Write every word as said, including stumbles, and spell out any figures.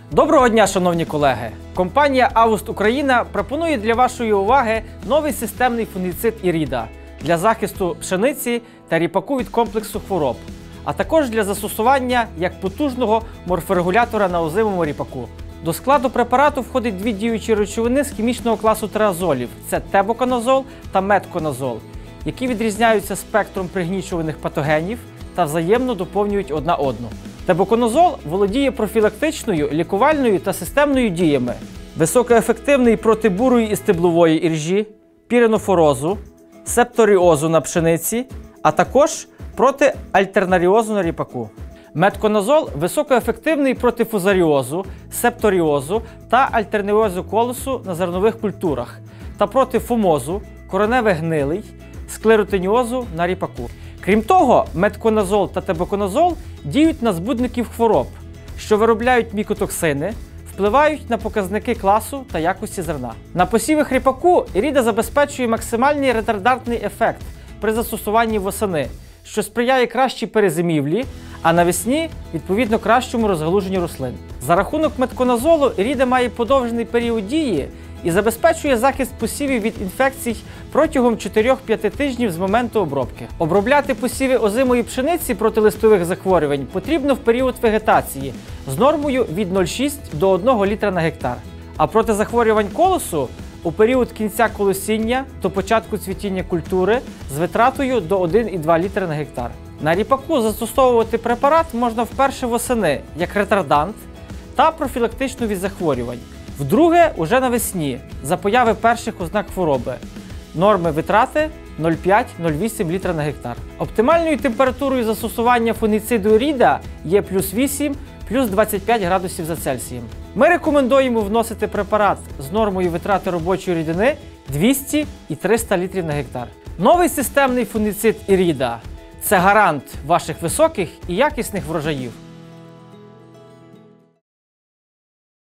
Доброго дня, шановні колеги! Компанія Август Україна пропонує для вашої уваги новий системний фунгіцид Іріда для захисту пшениці та ріпаку від комплексу хвороб, а також для застосування як потужного морфорегулятора на озимому ріпаку. До складу препарату входить дві діючі речовини з хімічного класу тиразолів – це тебуконазол та метконазол, які відрізняються спектром пригнічуваних патогенів та взаємно доповнюють одна одну. Тебуконазол володіє профілактичною, лікувальною та системною діями, високоефективний проти бурої і стеблової іржі, піренофорозу, септоріозу на пшениці, а також проти альтернаріозу на ріпаку. Метконазол високоефективний проти фузаріозу, септоріозу та альтернаріозу колосу на зернових культурах та проти фумозу, кореневих гнилий, склеротиніозу на ріпаку. Крім того, метконазол та тебуконазол діють на збудників хвороб, що виробляють мікотоксини, впливають на показники класу та якості зерна. На посівах ріпаку Іріда забезпечує максимальний ретардантний ефект при застосуванні восени, що сприяє кращій перезимівлі, а навесні – відповідно кращому розгалуженню рослин. За рахунок метконазолу Іріда має подовжений період дії і забезпечує захист посівів від інфекцій протягом чотирьох-п'яти тижнів з моменту обробки. Обробляти посіви озимої пшениці проти листових захворювань потрібно в період вегетації з нормою від нуль цілих шість десятих до одного літра на гектар. А проти захворювань колосу у період кінця колосіння до початку цвітіння культури з витратою до одного цілих двох літра на гектар. На ріпаку застосовувати препарат можна вперше восени як ретардант та профілактично від захворювань. Вдруге, уже навесні, за появи перших ознак хвороби. Норми витрати нуль цілих п'ять - нуль цілих вісім літра на гектар. Оптимальною температурою застосування фунгіциду Іріда є плюс вісім - плюс двадцять п'ять градусів за Цельсієм. Ми рекомендуємо вносити препарат з нормою витрати робочої рідини двісті і триста літрів на гектар. Новий системний фунгіцид Іріда – це гарант ваших високих і якісних врожаїв.